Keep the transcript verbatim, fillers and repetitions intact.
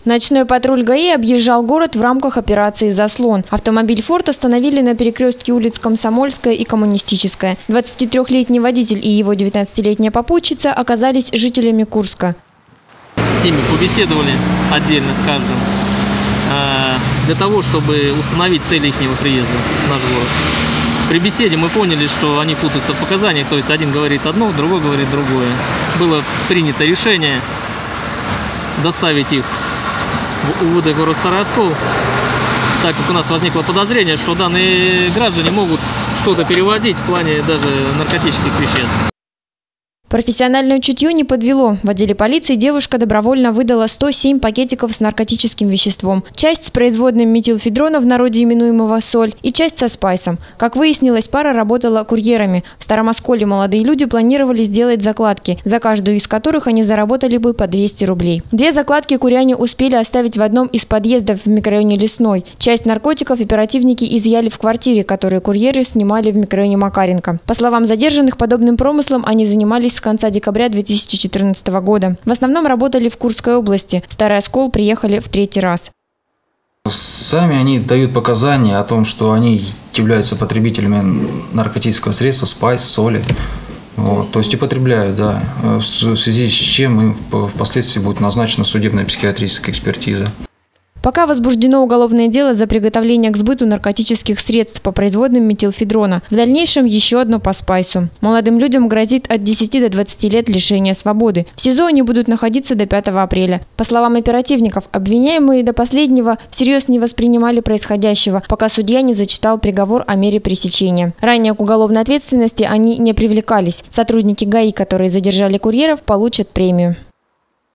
Ночной патруль ГАИ объезжал город в рамках операции «Заслон». Автомобиль «Форд» остановили на перекрестке улиц Комсомольская и Коммунистическая. двадцатитрёхлетний водитель и его девятнадцатилетняя попутчица оказались жителями Курска. С ними побеседовали отдельно с каждым для того, чтобы установить цель их приезда в наш город. При беседе мы поняли, что они путаются в показаниях, то есть один говорит одно, другой говорит другое. Было принято решение доставить их в УВД город Старый Оскол, так как у нас возникло подозрение, что данные граждане могут что-то перевозить в плане даже наркотических веществ. Профессиональное чутье не подвело. В отделе полиции девушка добровольно выдала сто семь пакетиков с наркотическим веществом. Часть с производным метилфедрона, в народе именуемого соль, и часть со спайсом. Как выяснилось, пара работала курьерами. В Старом Осколе молодые люди планировали сделать закладки, за каждую из которых они заработали бы по двести рублей. Две закладки куряне успели оставить в одном из подъездов в микрорайоне Лесной. Часть наркотиков оперативники изъяли в квартире, которую курьеры снимали в микрорайоне Макаренко. По словам задержанных, подобным промыслом они занимались с конца декабря две тысячи четырнадцатого года. В основном работали в Курской области. В Старый Оскол приехали в третий раз. Сами они дают показания о том, что они являются потребителями наркотического средства, спайс, соли. Вот, то есть и потребляют, да. В связи с чем им впоследствии будет назначена судебная психиатрическая экспертиза. Пока возбуждено уголовное дело за приготовление к сбыту наркотических средств по производным метилфедрона. В дальнейшем еще одно по спайсу. Молодым людям грозит от десяти до двадцати лет лишения свободы. В СИЗО они будут находиться до пятого апреля. По словам оперативников, обвиняемые до последнего всерьез не воспринимали происходящего, пока судья не зачитал приговор о мере пресечения. Ранее к уголовной ответственности они не привлекались. Сотрудники ГАИ, которые задержали курьеров, получат премию.